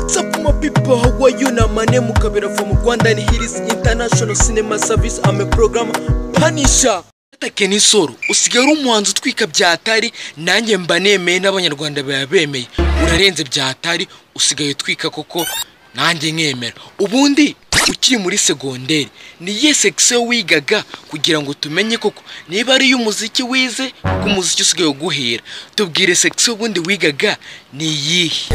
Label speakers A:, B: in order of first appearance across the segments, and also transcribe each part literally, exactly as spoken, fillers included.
A: What's up my people, how are you? Now my name is Kabera from Rwanda and here is International Cinema Service. I'm a program Punisher. Takeni soro usigara umuhanzi utwika byatari nanjye mba nemeye n'abanyarwanda bayabemeye urarenze byatari usigaye twika koko nanjye nkemera ubundi ukiri muri segonderi ni ye section wigaga kugira ngo tumenye koko niba ari y'umuziki wize ku muziki usigaye guhera tubwire section ubundi wigaga ni yihe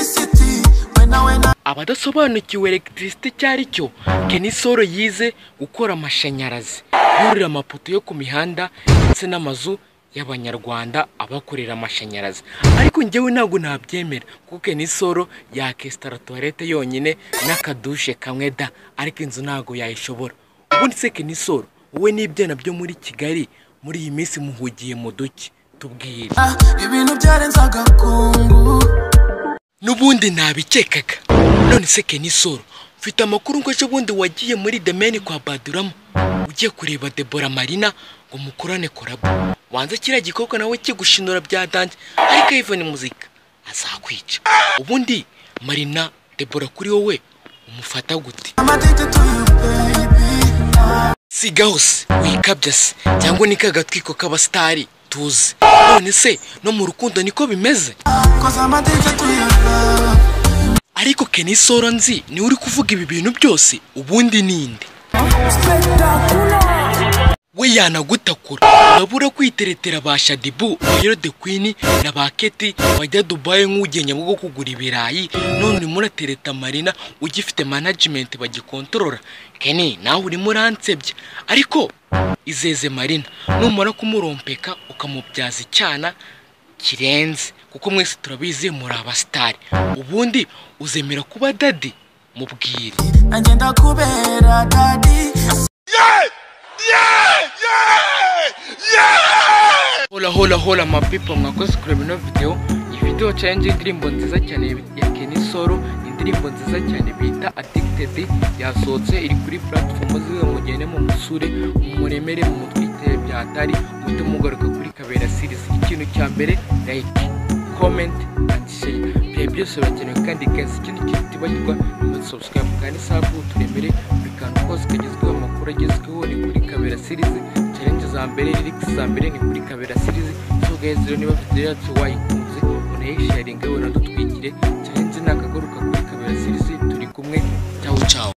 A: abadasobanukiwe electricity cyari cyo Kenisoro yize gukora amashanyarazi yurira amapoto yo ku mihanda ndetse n'amazu y'abanyarwanda abakorera amashanyarazi ariko njyewe ntago nabyemera kuko Kenisoro yakestara toilette yonyine n'akadushe kamwe da ariko inzu ntago yayishobora ubundi se Kenisoro wowe n'ibyana byo muri Kigali muri iyi minsi muhugiye mu duki tubwire ibintu byarenzaga kungu nubundi nabikekaga none se Kenisoro mfite amakuru ngo ejo bundi wagiye muri Demeni kwa Baduramo ugiye kureba Debora Marina ngo mukorane korabo wanze kira gikoko nawe kigushinura byadanje ariko Ivan muzika azakwica ubundi Marina Debora kuri wowe umufata gute sigahose wikabya se cyangwa nikagatwiko k'abastari tuzi none se no mu rukundo niko bimeze ariko Kenisoro nzi ni uri kuvuga ibi bintu byose ubundi ninde we yanagutakura urabura kwiteretera ba Shadibu Hero the Queen na ba Keti bajya Dubai nk'ugenya bwo kugura ibirayi none muratereta Marina ugifite management bagikontorora Keni nawe uri muransebye ariko izeze Marina numara kumurompeka ukamubyaza icyana kirenze kuko mwese turabizi muri abastari ubundi uzemera kuba daddy mubwire nanjye ndakubera daddy yeah yeah yeah yeah hola hola hola my people mwakoze kureba ino video iyi video challenge indirimbo nziza cyane ya Kenisoro indirimbo nziza cyane bita Addicted yasohotse iri kuri platform ziwe mugene mu musure umuremere mu mutwite byatari muto mugaruka kuri Kabera series ikintu cya mbere like comment and share bya byose bakeneye kandi guys ikindi kintu tibagirwa no subscribe kandi sabu turemere bikantu kose kagezweho amakuru agezweho ni kuri Kabera series challenge za mbere lyrics za mbere ni kuri Kabera series so guys rero niba video yacu wayikunze unayisharinga we nadutwikire challenge nakagaruka kuri Kabera series turi kumwe ciao ciao.